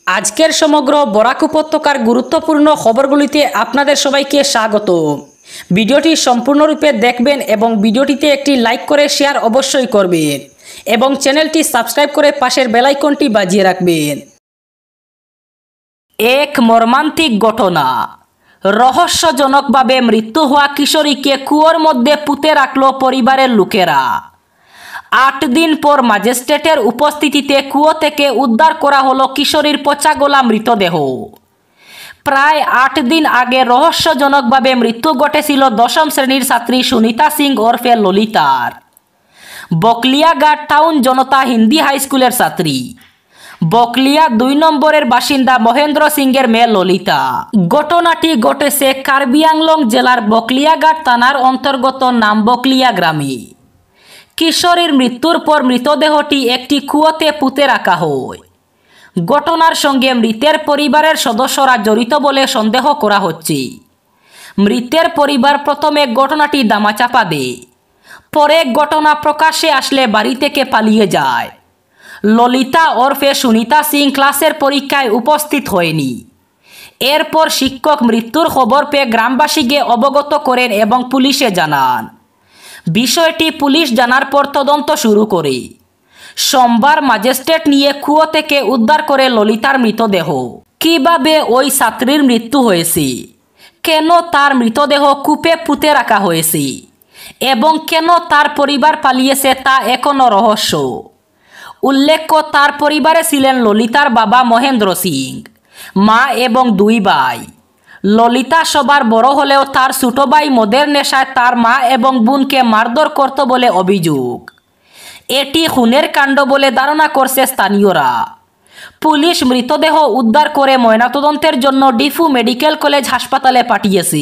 আজকের সমগ্র বরাক উপত্যকার গুরুত্বপূর্ণ খবরগুলিতে আপনাদের সবাইকে স্বাগত। ভিডিওটি সম্পূর্ণরূপে দেখবেন এবং ভিডিওটিতে একটি লাইক করে শেয়ার অবশ্যই করবেন এবং চ্যানেলটি সাবস্ক্রাইব করে পাশের বেল আইকনটি বাজিয়ে রাখবেন। এক মর্মান্তিক ঘটনা। রহস্যজনকভাবে মৃত্যু হওয়া কিশোরীকে কুয়োর মধ্যে পুঁতে রাখল পরিবারের লোকেরা। 8 দিন পর ম্যাজিস্ট্রেটের উপস্থিতিতে কুয়ো থেকে উদ্ধার করা হলো কিশোরীর পচাগলা মৃতদেহ। প্রায় 8 দিন আগে রহস্যজনকভাবে মৃত্যু ঘটেছিল 10ম শ্রেণীর ছাত্রী সুনিতা সিং ওরফে ললিতার। বকলিয়াঘাট টাউন জনতা হিন্দি হাই স্কুলের ছাত্রী। বকলিয়া 2 নম্বরের বাসিন্দা মহেন্দ্র সিংয়ের মেয়ে ললিতা। ঘটনাটি ঘটেছে কার্বি আংলং জেলার বকলিয়াঘাট থানার অন্তর্গত নামবকলিয়া গ্রামে। কিশোরীর মৃত্যুর পর মৃতদেহটি একটি কুয়োতে পুঁতে রাখা হয়। ঘটনার সঙ্গে মৃতের পরিবারের সদস্যরা জড়িত বলে সন্দেহ করা হচ্ছে। মৃতের পরিবার প্রথমে ঘটনাটি দামাচাপা দেয়, পরে ঘটনা প্রকাশ্যে আসলে বাড়ি থেকে পালিয়ে যায়। ললিতা ওরফে সুনিতা সিং ক্লাসের পরীক্ষায় উপস্থিত হয়নি। এরপর শিক্ষক মৃত্যুর খবর পেয়ে গ্রামবাসীকে অবগত করেন এবং পুলিশে জানান। বিষয়টি পুলিশ জানার পর তদন্ত শুরু করে সোমবার ম্যাজিস্ট্রেট নিয়ে কুয়ো থেকে উদ্ধার করে ললিতার মৃতদেহ। কিভাবে ওই ছাত্রীর মৃত্যু হয়েছে, কেন তার মৃতদেহ কূপে পুঁতে রাখা হয়েছে এবং কেন তার পরিবার পালিয়েছে তা এখনও রহস্য। উল্লেখ্য, তার পরিবারে ছিলেন ললিতার বাবা মহেন্দ্র সিং, মা এবং 2 ভাই। ললিতা সবার বড় হলেও তার ছোট ভাই মদের নেশায় তার মা এবং বোনকে মারধর করত বলে অভিযোগ। এটি খুনের কাণ্ড বলে ধারণা করছে স্থানীয়রা। পুলিশ মৃতদেহ উদ্ধার করে ময়নাতদন্তের জন্য ডিফু মেডিকেল কলেজ হাসপাতালে পাঠিয়েছে।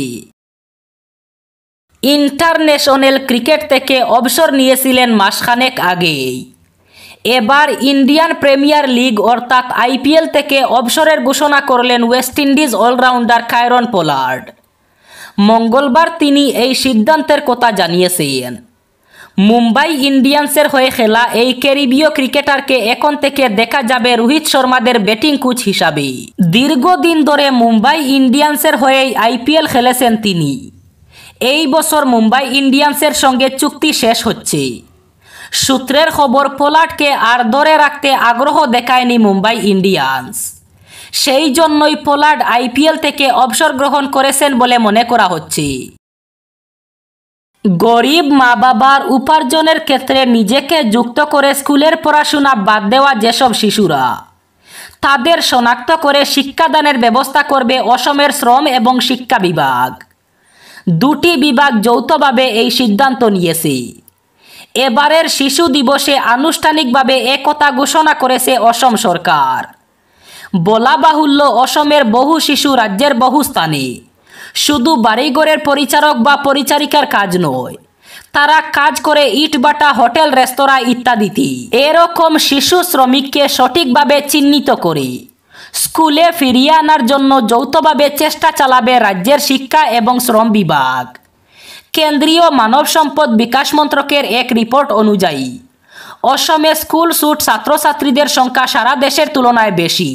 ইন্টারন্যাশনাল ক্রিকেট থেকে অবসর নিয়েছিলেন মাসখানেক আগেই। এবার ইন্ডিয়ান প্রিমিয়ার লিগ অর্থাৎ IPL থেকে অবসরের ঘোষণা করলেন West Indies allrounder Kieron Pollard. মঙ্গলবার তিনি এই সিদ্ধান্তের কথা জানিয়েছেন। মুম্বাই ইন্ডিয়ান্সের হয়ে খেলা এই ক্যারিবীয় ক্রিকেটারকে এখন থেকে দেখা যাবে রোহিত শর্মাদের ব্যাটিং কোচ হিসাবে। দীর্ঘদিন ধরে মুম্বাই ইন্ডিয়ান্সের হয়ে IPL খেলেছেন তিনি। এই বছর মুম্বাই ইন্ডিয়ান্সের সঙ্গে চুক্তি শেষ হচ্ছে। সূত্রের খবর, পোলার্ডকে আর ধরে রাখতে আগ্রহ দেখায়নি মুম্বাই ইন্ডিয়ান্স। সেই জন্যই পোলার্ড IPL থেকে অবসর গ্রহণ করেছেন বলে মনে করা হচ্ছে। গরিব মা বাবার উপার্জনের ক্ষেত্রে নিজেকে যুক্ত করে স্কুলের পড়াশোনা বাদ দেওয়া যেসব শিশুরা, তাদের শনাক্ত করে শিক্ষাদানের ব্যবস্থা করবে অসমের শ্রম এবং শিক্ষা বিভাগ। 2টি বিভাগ যৌথভাবে এই সিদ্ধান্ত নিয়েছে। এবারের শিশু দিবসে আনুষ্ঠানিকভাবে একথা ঘোষণা করেছে অসম সরকার। বলা বাহুল্য, অসমের বহু শিশু রাজ্যের বহু স্থানে শুধু বাড়িঘরের পরিচারক বা পরিচারিকার কাজ নয়, তারা কাজ করে ইটভাটা, হোটেল, রেস্তোরাঁ ইত্যাদিতে। এরকম শিশু শ্রমিককে সঠিকভাবে চিহ্নিত করে স্কুলে ফিরিয়ে আনার জন্য যৌথভাবে চেষ্টা চালাবে রাজ্যের শিক্ষা এবং শ্রম বিভাগ। কেন্দ্রীয় মানব সম্পদ বিকাশ মন্ত্রকের এক রিপোর্ট অনুযায়ী অসমে স্কুল ছুট ছাত্রছাত্রীদের সংখ্যা সারা দেশের তুলনায় বেশি।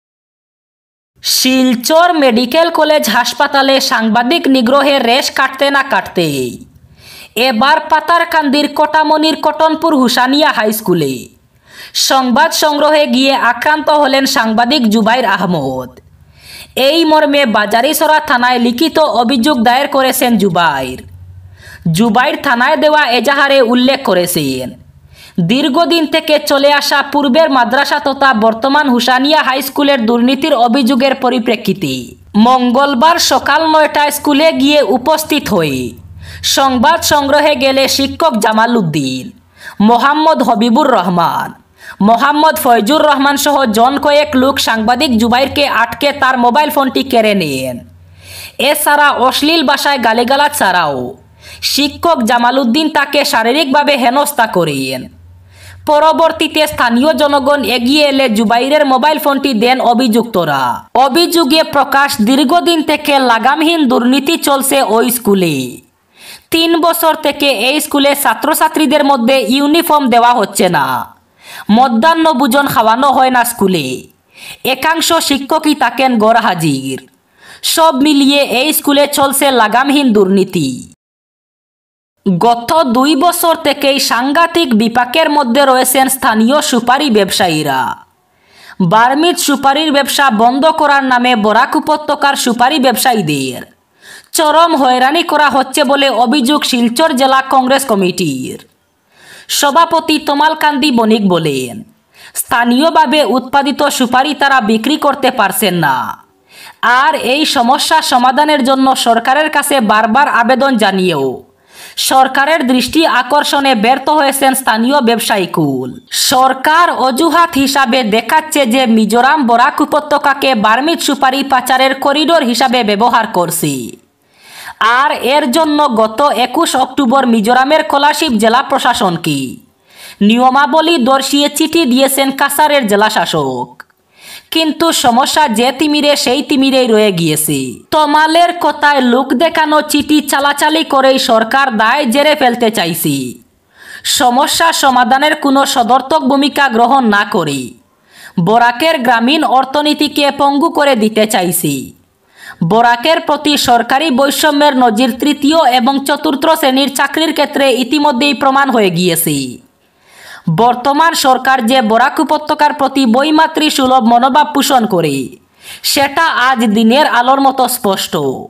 শিলচর মেডিকেল কলেজ হাসপাতালে সাংবাদিক নিগ্রহের রেশ কাটতে না কাটতেই এবার পাতারকান্দির কোটামনির কটনপুর হুসানিয়া হাই স্কুলে সংবাদ সংগ্রহে গিয়ে আক্রান্ত হলেন সাংবাদিক জুবাইর আহমদ। এই মর্মে বাজারিছড়া থানায় লিখিত অভিযোগ দায়ের করেছেন জুবাইর থানায় দেওয়া এজাহারে উল্লেখ করেছেন, দীর্ঘদিন থেকে চলে আসা পূর্বের মাদ্রাসা তথা বর্তমান হুসানিয়া হাই স্কুলের দুর্নীতির অভিযোগের পরিপ্রেক্ষিতে মঙ্গলবার সকাল 9টায় স্কুলে গিয়ে উপস্থিত হয়ে সংবাদ সংগ্রহে গেলে শিক্ষক জামাল উদ্দিন, মোহাম্মদ হবিবুর রহমান, মোহাম্মদ ফয়জুর রহমান সহ জন কয়েক লোক সাংবাদিক জুবাইরকে আটকে তার মোবাইল ফোনটি কেড়ে নেন। এছাড়া অশ্লীল ভাষায় গালিগালাজ ছাড়াও শিক্ষক জামাল উদ্দিন তাকে শারীরিকভাবে হেনস্থা করেন। পরবর্তীতে স্থানীয় জনগণ এগিয়ে এলে জুবাইরের মোবাইল ফোনটি দেন অভিযুক্তরা। অভিযোগে প্রকাশ, দীর্ঘদিন থেকে লাগামহীন দুর্নীতি চলছে ওই স্কুলে। 3 বছর থেকে এই স্কুলে ছাত্রছাত্রীদের মধ্যে ইউনিফর্ম দেওয়া হচ্ছে না, মধ্যাহ্ন ভোজন খাওয়ানো হয় না স্কুলে, একাংশ শিক্ষকই থাকেন গরহাজির। সব মিলিয়ে এই স্কুলে চলছে লাগামহীন দুর্নীতি। গত 2 বছর থেকেই সাংঘাতিক বিপাকের মধ্যে রয়েছেন স্থানীয় সুপারি ব্যবসায়ীরা। বার্মিজ সুপারির ব্যবসা বন্ধ করার নামে বরাক উপত্যকার সুপারি ব্যবসায়ীদের চরম হয়রানি করা হচ্ছে বলে অভিযোগ শিলচর জেলা কংগ্রেস কমিটির। সভাপতি তমালকান্দি বণিক বলেন, স্থানীয়ভাবে উৎপাদিত সুপারি তারা বিক্রি করতে পারছেন না। আর এই সমস্যা সমাধানের জন্য সরকারের কাছে বারবার আবেদন জানিয়েও সরকারের দৃষ্টি আকর্ষণে ব্যর্থ হয়েছেন স্থানীয় ব্যবসায়ীকুল। সরকার অজুহাত হিসাবে দেখাচ্ছে যে মিজোরাম বরাক উপত্যকাকে বার্মিজ সুপারি পাচারের করিডোর হিসাবে ব্যবহার করছে। আর এর জন্য গত 21 অক্টোবর মিজোরামের কোলাশিব জেলা প্রশাসনকে নিয়মাবলী দর্শিয়ে চিঠি দিয়েছেন কাছাড়ের জেলা শাসক। কিন্তু সমস্যা যে তিমিরে সেই তিমিরেই রয়ে গিয়েছে। তমালের কথায় লোক দেখানো চিঠি চালাচালি করেই সরকার দায় জেরে ফেলতে চাইছে। সমস্যা সমাধানের কোনো সদর্থক ভূমিকা গ্রহণ না করে বরাকের গ্রামীণ অর্থনীতিকে পঙ্গু করে দিতে চাইছে। বরাকের প্রতি সরকারি বৈষম্যের নজির তৃতীয় এবং চতুর্থ শ্রেণীর চাকরির ক্ষেত্রে ইতিমধ্যেই প্রমাণ হয়ে গিয়েছে। বর্তমান সরকার যে বরাক উপত্যকার প্রতি বৈমাতৃ সুলভ মনোভাব পোষণ করে সেটা আজ দিনের আলোর মতো স্পষ্ট।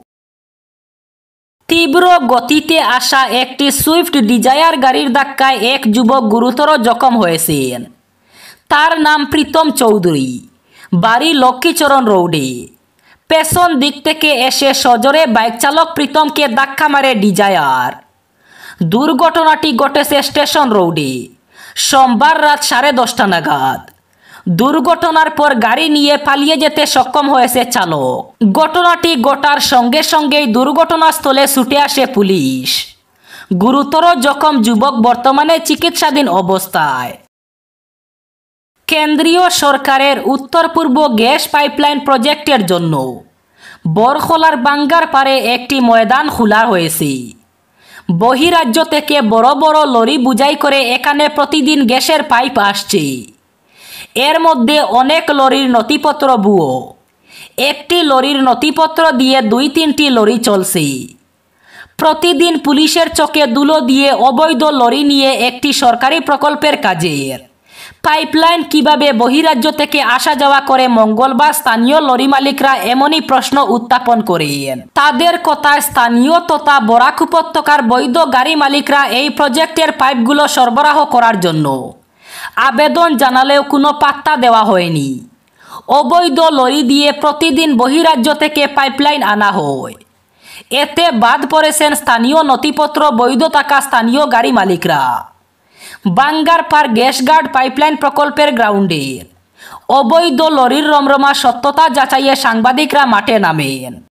তীব্র গতিতে আসা একটি সুইফট ডিজায়ার গাড়ির ধাক্কায় এক যুবক গুরুতর জখম হয়েছেন। তার নাম প্রীতম চৌধুরী, বাড়ি লক্ষ্মীচরণ রোডে। পেছন দিক থেকে এসে সজোরে বাইক চালক প্রীতমকে ধাক্কা মারে ডিজায়ার। দুর্ঘটনাটি ঘটেছে স্টেশন রোডে সোমবার রাত 10:30 নাগাদ। দুর্ঘটনার পর গাড়ি নিয়ে পালিয়ে যেতে সক্ষম হয়েছে চালক। ঘটনাটি ঘটার সঙ্গে সঙ্গেই দুর্ঘটনাস্থলে ছুটে আসে পুলিশ। গুরুতর জখম যুবক বর্তমানে চিকিৎসাধীন অবস্থায়। কেন্দ্রীয় সরকারের উত্তর পূর্ব গ্যাস পাইপলাইন প্রজেক্টের জন্য বরখলার বাঙ্গার পারে একটি ময়দান খোলা হয়েছে। বহিরাজ্য থেকে বড় বড় লরি বুঝাই করে এখানে প্রতিদিন গ্যাসের পাইপ আসছে। এর মধ্যে অনেক লরির নথিপত্র ভুয়ো। একটি লরির নথিপত্র দিয়ে 2-3টি লরি চলছে। প্রতিদিন পুলিশের চোখে ধুলো দিয়ে অবৈধ লরি নিয়ে একটি সরকারি প্রকল্পের কাজের পাইপলাইন কিভাবে বহিরাজ্য থেকে আসা যাওয়া করে মঙ্গলবার স্থানীয় লরি মালিকরা এমনই প্রশ্ন উত্থাপন করেন। তাদের কথায় স্থানীয় তথা বরাক উপত্যকার বৈধ গাড়ি মালিকরা এই প্রজেক্টের পাইপগুলো সরবরাহ করার জন্য আবেদন জানালেও কোনো পাত্তা দেওয়া হয়নি। অবৈধ লরি দিয়ে প্রতিদিন বহিরাজ্য থেকে পাইপলাইন আনা হয়। এতে বাদ পড়েছেন স্থানীয় নথিপত্র বৈধ থাকা স্থানীয় গাড়ি মালিকরা। বাঙ্গার পার গ্যাস গার্ড পাইপলাইন প্রকল্পের গ্রাউন্ডের অবৈধ লরির রমরমা সত্যতা যাচাইয়ে সাংবাদিকরা মাঠে নামেন।